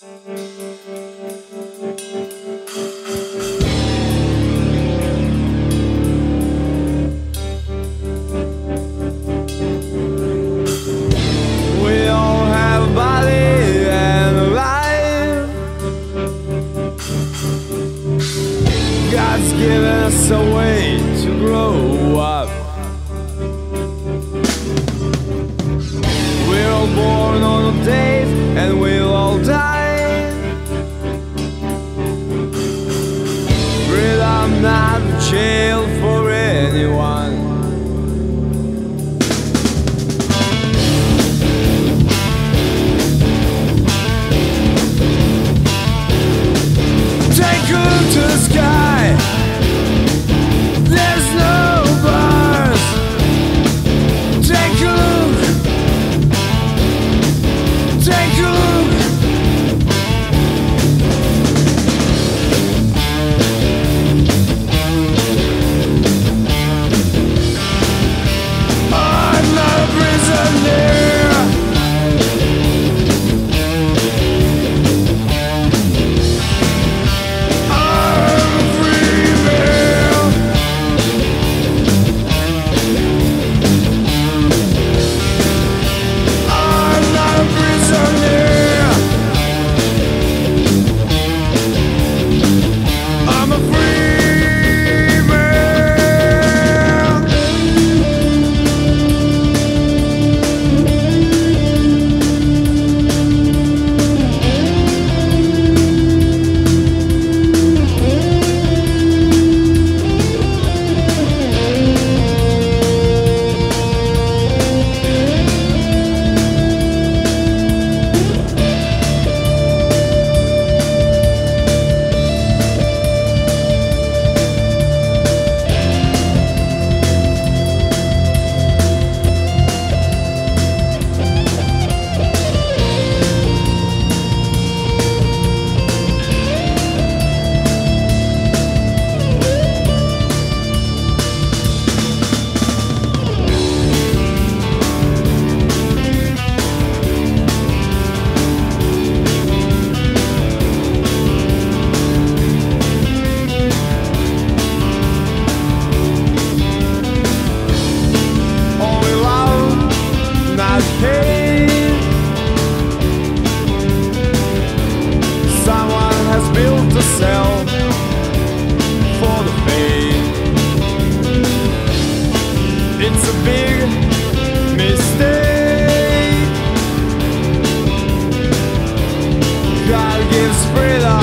We all have a body and a life. God's given us a way to grow up. We're all born on a date and we'll all die. Freedom not jail for anyone. Take a look to the sky. There's no bars. Take a look. Take a look. I'm not a prisoner. Someone has built a cell for the fame. It's a big mistake. God gives freedom.